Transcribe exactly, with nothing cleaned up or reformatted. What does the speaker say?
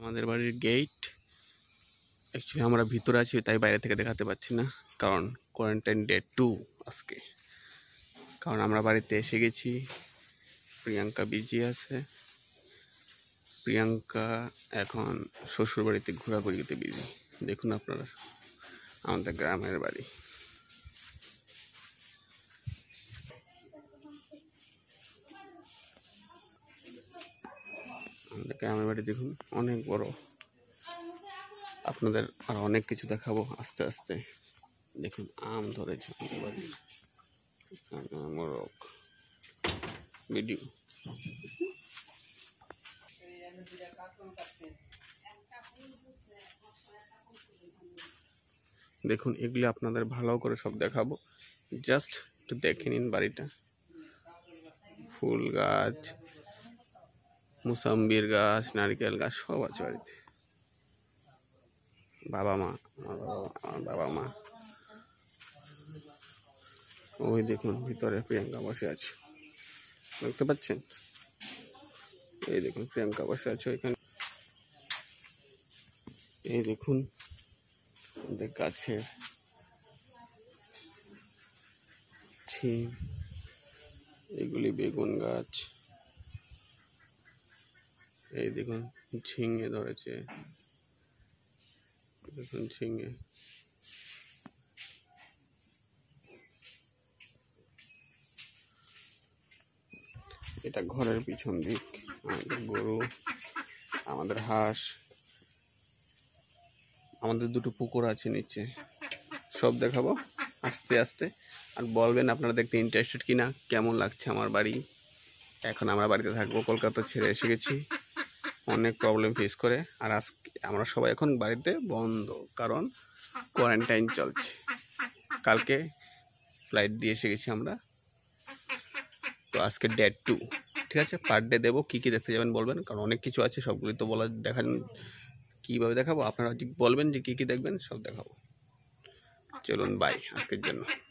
আমাদের বাড়ির gate. Actually আমরা ভিতরে আছি, তাই বাইরে থেকে দেখাতে পাচ্ছি না, কারণ কোয়ারেন্টাইন ডে টু আজকে। কারণ আমরা বাড়িতে এসে গেছি, প্রিয়াঙ্কা বিজি আছে। প্রিয়াঙ্কা এখন শ্বশুর বাড়িতে ঘোরাঘুরিতে বিজি। দেখুন আপনারা আমাদের গ্রামের বাড়ি। আমাদের গ্রামের বাড়ি দেখুন, অনেক বড়। আপনাদের আর অনেক কিছু দেখাবো আস্তে আস্তে। দেখুন আম ধরেছে আমাদের বাড়ি, মোরগ ভিডিও। দেখুন এগুলি আপনাদের ভালো করে সব দেখাবো, জাস্ট একটু দেখে নিন বাড়িটা। ফুল গাছ, মুসাম্বির গাছ, নারকেল গাছ সব আছে বাড়িতে। বাবা মা, আমার বাবা আমার বাবা মা। ওই দেখুন ভিতরে প্রিয়াঙ্কা বসে আছে, দেখতে পাচ্ছেন? এই দেখুন প্রিয়াঙ্কা বসে আছে ওইখানে। এই দেখুন আমাদের গাছের ছিম, এগুলি বেগুন গাছ। এই দেখুন ঝিঙে ধরেছে, দেখুন ঝিঙে। এটা ঘরের পিছন দিক। আমাদের গরু, আমাদের হাঁস, আমাদের দুটো পুকুর আছে নিচে, সব দেখাবো আস্তে আস্তে। আর বলবেন আপনারা দেখতে ইন্টারেস্টেড কিনা, কেমন লাগছে আমার বাড়ি। এখন আমরা বাড়িতে থাকবো, কলকাতা ছেড়ে এসে গেছি, অনেক প্রবলেম ফেস করে। আর আজকে আমরা সবাই এখন বাড়িতে বন্ধ, কারণ কোয়ারেন্টাইন চলছে। কালকে ফ্লাইট দিয়ে এসে গেছি আমরা, তো আজকে ডে টু। ঠিক আছে, পার ডে দেবো, কী কী দেখতে যাবেন বলবেন, কারণ অনেক কিছু আছে, সবগুলি তো বলা দেখান কীভাবে দেখাবো। আপনারা বলবেন যে কী কী দেখবেন, সব দেখাবো। চলুন বাই আজকের জন্য।